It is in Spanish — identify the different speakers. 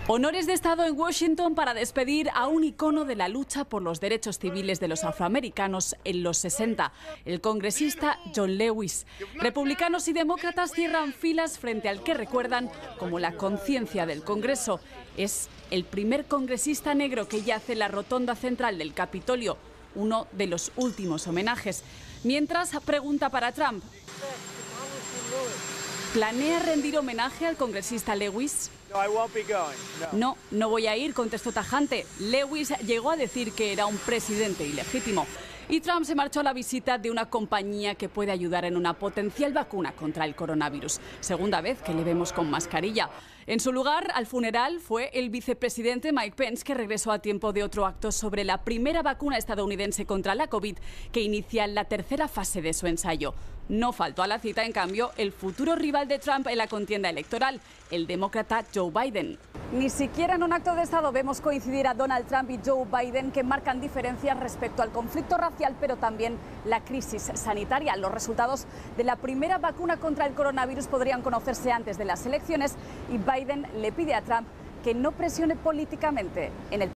Speaker 1: Honores de Estado en Washington para despedir a un icono de la lucha por los derechos civiles de los afroamericanos en los 60, el congresista John Lewis. Republicanos y demócratas cierran filas frente al que recuerdan como la conciencia del Congreso. Es el primer congresista negro que yace en la rotonda central del Capitolio, uno de los últimos homenajes. Mientras, pregunta para Trump: ¿planea rendir homenaje al congresista Lewis? No, no voy a ir, contestó tajante. Lewis llegó a decir que era un presidente ilegítimo. Y Trump se marchó a la visita de una compañía que puede ayudar en una potencial vacuna contra el coronavirus. Segunda vez que le vemos con mascarilla. En su lugar, al funeral, fue el vicepresidente Mike Pence, que regresó a tiempo de otro acto sobre la primera vacuna estadounidense contra la COVID, que inicia la tercera fase de su ensayo. No faltó a la cita, en cambio, el futuro rival de Trump en la contienda electoral, el demócrata Joe Biden. Ni siquiera en un acto de Estado vemos coincidir a Donald Trump y Joe Biden, que marcan diferencias respecto al conflicto racial, pero también la crisis sanitaria. Los resultados de la primera vacuna contra el coronavirus podrían conocerse antes de las elecciones y Biden le pide a Trump que no presione políticamente en el